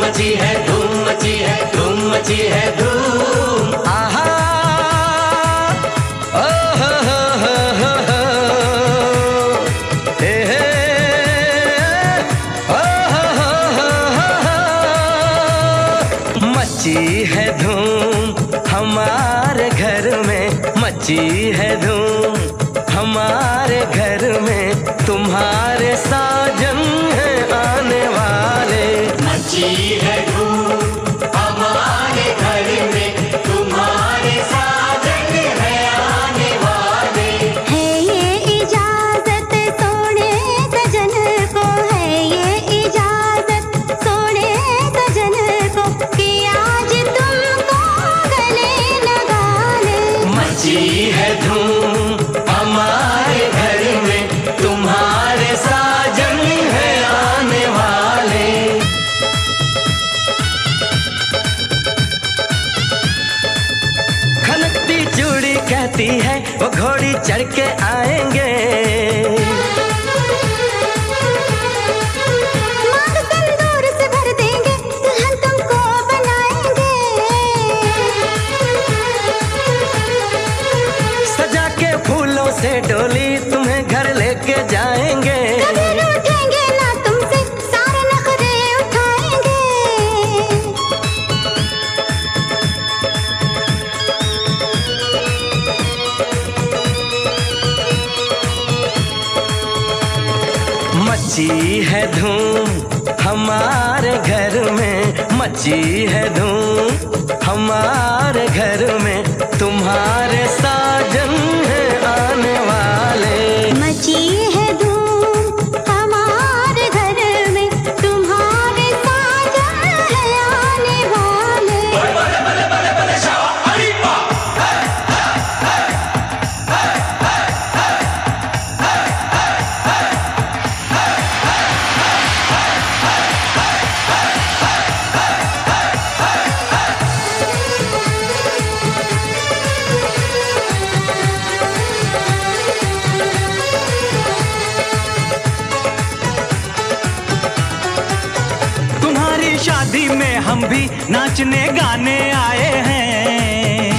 मची है, धूम मची है, धूम मची है, धूम। आहा मची है धूम हमारे घर में, मची है धूम हमारे घर में, तुम्हारे साजन है आने वाले। मची है धूम हमारे घर में, तुम्हारे साजन है आने वाले। है ये इजाजत सोने सजन को, है ये इजाजत सोने सजन को, कि आज तुमको गले लगा ले। मची है धूम हमारे घर में, तुम्हारे साजन है आने वाले। खनकती चूड़ी कहती है वो घोड़ी चढ़ के आएंगे। मांग सिंदूर से भर देंगे, दुल्हन तुमको बनाएंगे। सजा के फूलों से डोली तुम्हें घर लेके जाएंगे। कभी रूठेंगे ना तुमसे, सारे नखरे उठाएंगे। मची है धूम हमारे घर में, मची है धूम हमारे घर में, तुम्हारे साजन है आने वाले। मची है धूम हमारे घर में, तुम्हारे साजन है आने वाले। तुम्हारी शादी में हम भी नाचने गाने आए हैं।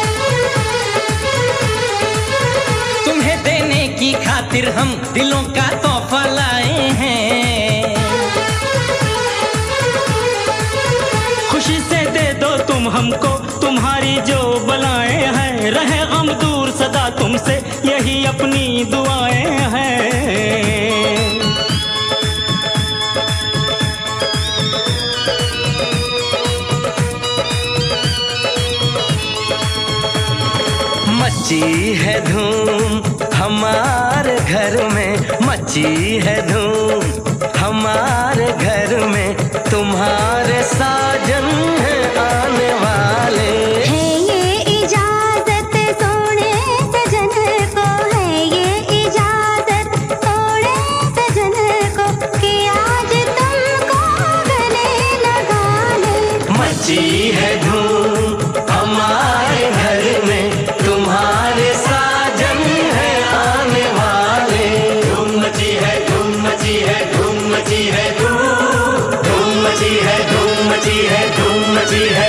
तुम्हें देने की खातिर हम दिलों का तोहफा लाए हैं। खुशी से दे दो तुम हमको तुम्हारी जो बलाएं हैं, रहे गम दूर सदा तुमसे यही अपनी दुआएं हैं। मची है धूम हमारे घर में, मची है धूम हमारे घर में, तुम्हारे साजन है आने वाले। है ये इजाजत सोने सजन को, है ये इजाजत सोने सजन को, कि आज तुमको गले लगा ले। मची है धूम हमारे घर में, तुम्हारे साजन है आने वाले। धूम मची है, धूम मची है, धूम मची है, धूम। धूम मची है, धूम मची है, धूम मची है,